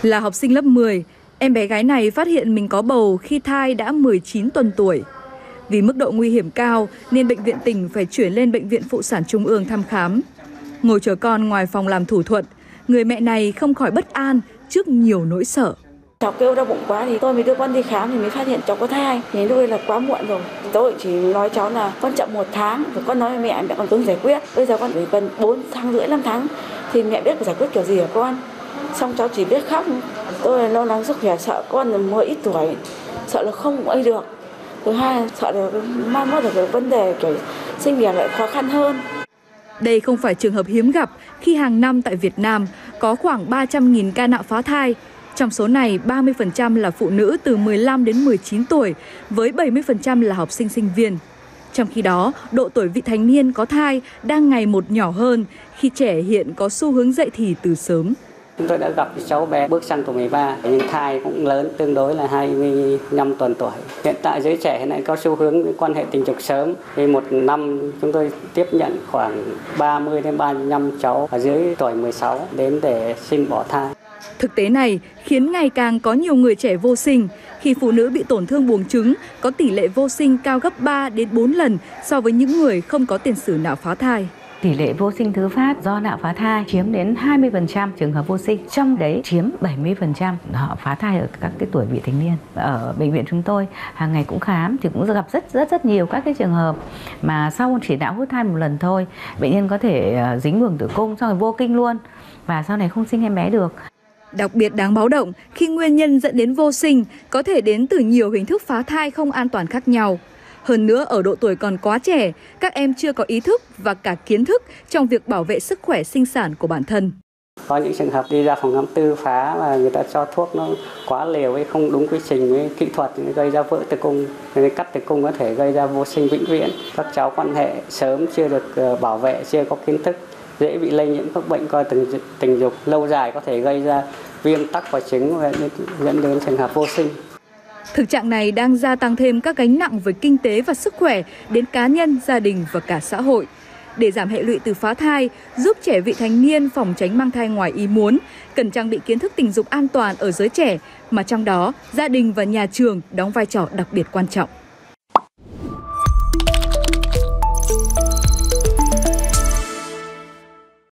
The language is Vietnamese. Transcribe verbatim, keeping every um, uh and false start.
Là học sinh lớp mười, em bé gái này phát hiện mình có bầu khi thai đã mười chín tuần tuổi. Vì mức độ nguy hiểm cao nên bệnh viện tỉnh phải chuyển lên Bệnh viện Phụ sản Trung ương thăm khám. Ngồi chờ con ngoài phòng làm thủ thuật, người mẹ này không khỏi bất an trước nhiều nỗi sợ. Cháu kêu đau bụng quá thì tôi mới đưa con đi khám thì mới phát hiện cháu có thai. Thì lúc đây là quá muộn rồi. Tôi chỉ nói cháu là con chậm một tháng, rồi con nói với mẹ, mẹ cònต้องgiải quyết. Bây giờ con phải gần bốn tháng rưỡi, năm tháng thì mẹ biết phải giải quyết kiểu gì hả con? Xong cháu chỉ biết khóc. Tôi lo lắng sức khỏe, sợ con mới ít tuổi, sợ là không ấy được. Thứ hai sợ là mai mốt được vấn đề kiểu sinh đẻ lại khó khăn hơn. Đây không phải trường hợp hiếm gặp khi hàng năm tại Việt Nam có khoảng ba trăm nghìn ca nạo phá thai. Trong số này, ba mươi phần trăm là phụ nữ từ mười lăm đến mười chín tuổi, với bảy mươi phần trăm là học sinh sinh viên. Trong khi đó, độ tuổi vị thành niên có thai đang ngày một nhỏ hơn khi trẻ hiện có xu hướng dậy thì từ sớm. Chúng tôi đã gặp cháu bé bước sang tuổi mười ba, nhưng thai cũng lớn, tương đối là hai mươi lăm tuần tuổi. Hiện tại giới trẻ hiện nay có xu hướng quan hệ tình dục sớm. Thì một năm chúng tôi tiếp nhận khoảng ba mươi đến ba mươi lăm cháu ở dưới tuổi mười sáu đến để xin bỏ thai. Thực tế này khiến ngày càng có nhiều người trẻ vô sinh. Khi phụ nữ bị tổn thương buồng trứng, có tỷ lệ vô sinh cao gấp ba đến bốn lần so với những người không có tiền sử nạo phá thai. Tỷ lệ vô sinh thứ phát do nạo phá thai chiếm đến hai mươi phần trăm trường hợp vô sinh, trong đấy chiếm bảy mươi phần trăm họ phá thai ở các cái tuổi vị thành niên. Ở bệnh viện chúng tôi hàng ngày cũng khám thì cũng gặp rất rất rất nhiều các cái trường hợp mà sau chỉ nạo hút thai một lần thôi, bệnh nhân có thể dính buồng tử cung xong rồi vô kinh luôn và sau này không sinh em bé được. Đặc biệt đáng báo động khi nguyên nhân dẫn đến vô sinh có thể đến từ nhiều hình thức phá thai không an toàn khác nhau. Hơn nữa, ở độ tuổi còn quá trẻ, các em chưa có ý thức và cả kiến thức trong việc bảo vệ sức khỏe sinh sản của bản thân. Có những trường hợp đi ra phòng khám tư phá và người ta cho thuốc nó quá liều hay không đúng quy trình với kỹ thuật gây ra vỡ tử cung, cắt tử cung có thể gây ra vô sinh vĩnh viễn. Các cháu quan hệ sớm chưa được bảo vệ, chưa có kiến thức, dễ bị lây nhiễm các bệnh coi tình, tình dục lâu dài có thể gây ra viêm tắc quả trứng và dẫn đến trường hợp vô sinh. Thực trạng này đang gia tăng thêm các gánh nặng về kinh tế và sức khỏe đến cá nhân, gia đình và cả xã hội. Để giảm hệ lụy từ phá thai, giúp trẻ vị thành niên phòng tránh mang thai ngoài ý muốn, cần trang bị kiến thức tình dục an toàn ở giới trẻ, mà trong đó gia đình và nhà trường đóng vai trò đặc biệt quan trọng.